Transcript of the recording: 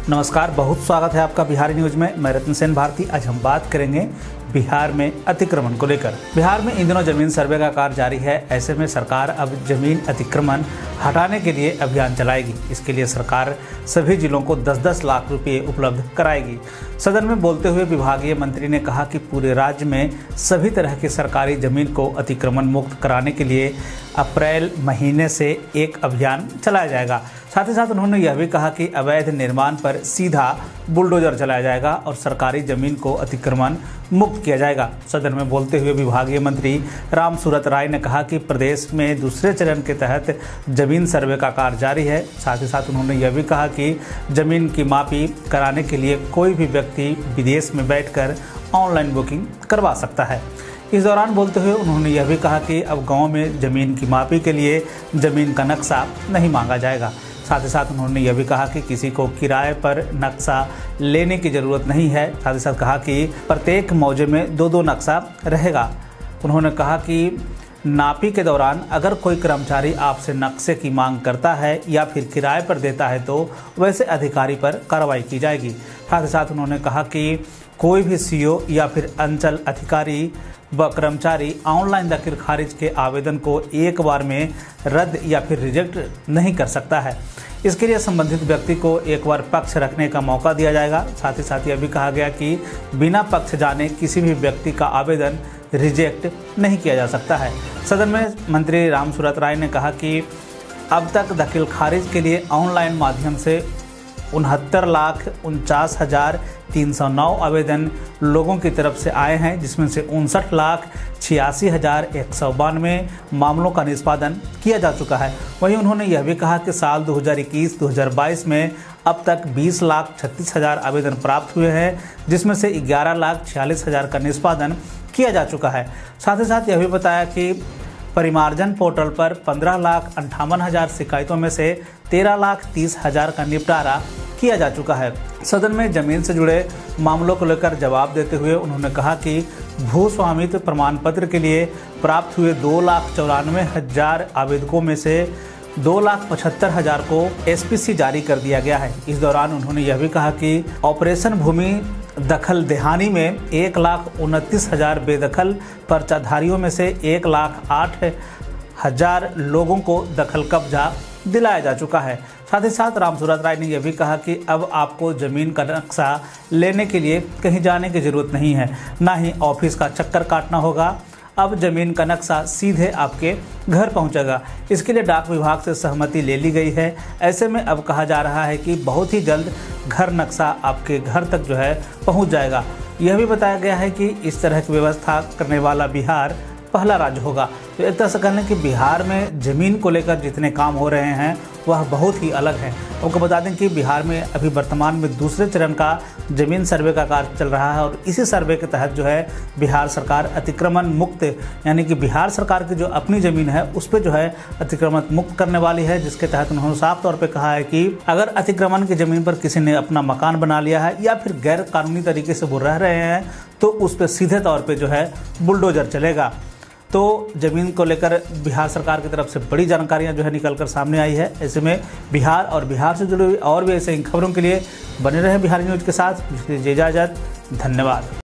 नमस्कार, बहुत स्वागत है आपका बिहारी न्यूज में। मैं रत्न सेन भारती। आज हम बात करेंगे बिहार में अतिक्रमण को लेकर। बिहार में इन दिनों जमीन सर्वे का कार्य जारी है। ऐसे में सरकार अब जमीन अतिक्रमण हटाने के लिए अभियान चलाएगी। इसके लिए सरकार सभी जिलों को 10-10 लाख रुपए उपलब्ध कराएगी। सदन में बोलते हुए विभागीय मंत्री ने कहा कि पूरे राज्य में सभी तरह की सरकारी जमीन को अतिक्रमण मुक्त कराने के लिए अप्रैल महीने से एक अभियान चलाया जाएगा। साथ ही साथ उन्होंने यह भी कहा कि अवैध निर्माण पर सीधा बुलडोजर चलाया जाएगा और सरकारी जमीन को अतिक्रमण मुक्त किया जाएगा। सदन में बोलते हुए विभागीय मंत्री रामसूरत राय ने कहा कि प्रदेश में दूसरे चरण के तहत जमीन सर्वे का कार्य जारी है। साथ ही साथ उन्होंने यह भी कहा कि जमीन की मापी कराने के लिए कोई भी व्यक्ति विदेश में बैठकर ऑनलाइन बुकिंग करवा सकता है। इस दौरान बोलते हुए उन्होंने यह भी कहा कि अब गाँव में जमीन की मापी के लिए जमीन का नक्शा नहीं मांगा जाएगा। साथ ही साथ उन्होंने यह भी कहा कि किसी को किराए पर नक्शा लेने की ज़रूरत नहीं है। साथ ही साथ कहा कि प्रत्येक मौजे में 2-2 नक्शा रहेगा। उन्होंने कहा कि नापी के दौरान अगर कोई कर्मचारी आपसे नक्शे की मांग करता है या फिर किराए पर देता है तो वैसे अधिकारी पर कार्रवाई की जाएगी। साथ ही साथ उन्होंने कहा कि कोई भी सीओ या फिर अंचल अधिकारी व कर्मचारी ऑनलाइन दाखिल खारिज के आवेदन को एक बार में रद्द या फिर रिजेक्ट नहीं कर सकता है। इसके लिए संबंधित व्यक्ति को एक बार पक्ष रखने का मौका दिया जाएगा। साथ ही साथ यह भी कहा गया कि बिना पक्ष जाने किसी भी व्यक्ति का आवेदन रिजेक्ट नहीं किया जा सकता है। सदन में मंत्री रामसूरत राय ने कहा कि अब तक दाखिल खारिज के लिए ऑनलाइन माध्यम से 69,49,309 आवेदन लोगों की तरफ से आए हैं, जिसमें से 59,86,192 मामलों का निष्पादन किया जा चुका है। वहीं उन्होंने यह भी कहा कि साल 2021-2022 में अब तक 20,36,000 आवेदन प्राप्त हुए हैं, जिसमें से 11,46,000 का निष्पादन किया जा चुका है। साथ ही साथ यह भी बताया कि परिमार्जन पोर्टल पर 15,58,000 शिकायतों में से 13,30,000 का निपटारा किया जा चुका है। सदन में जमीन से जुड़े मामलों को लेकर जवाब देते हुए उन्होंने कहा कि भू स्वामित्व प्रमाण पत्र के लिए प्राप्त हुए 2,94,000 आवेदकों में से 2,75,000 को एसपीसी जारी कर दिया गया है। इस दौरान उन्होंने यह भी कहा कि ऑपरेशन भूमि दखल देहानी में 1,29,000 बेदखल पर्चाधारियों में से 1,08,000 लोगों को दखल कब्जा दिलाया जा चुका है। साथ ही साथ रामसूरत राय ने यह भी कहा कि अब आपको जमीन का नक्शा लेने के लिए कहीं जाने की ज़रूरत नहीं है, ना ही ऑफिस का चक्कर काटना होगा। अब जमीन का नक्शा सीधे आपके घर पहुंचेगा। इसके लिए डाक विभाग से सहमति ले ली गई है। ऐसे में अब कहा जा रहा है कि बहुत ही जल्द घर नक्शा आपके घर तक जो है पहुंच जाएगा। यह भी बताया गया है कि इस तरह की व्यवस्था करने वाला बिहार पहला राज्य होगा। तो एक तरह से कहने कि बिहार में ज़मीन को लेकर जितने काम हो रहे हैं वह बहुत ही अलग है। आपको बता दें कि बिहार में अभी वर्तमान में दूसरे चरण का ज़मीन सर्वे का कार्य चल रहा है और इसी सर्वे के तहत जो है बिहार सरकार अतिक्रमण मुक्त, यानी कि बिहार सरकार की जो अपनी ज़मीन है उस पर जो है अतिक्रमण मुक्त करने वाली है। जिसके तहत उन्होंने साफ तौर पर कहा है कि अगर अतिक्रमण की ज़मीन पर किसी ने अपना मकान बना लिया है या फिर गैर कानूनी तरीके से वो रह रहे हैं तो उस पर सीधे तौर पर जो है बुलडोजर चलेगा। तो ज़मीन को लेकर बिहार सरकार की तरफ से बड़ी जानकारियां जो है निकलकर सामने आई है। ऐसे में बिहार और बिहार से जुड़ी हुई और भी ऐसे खबरों के लिए बने रहे बिहारी न्यूज़ के साथ। इजाज़त, धन्यवाद।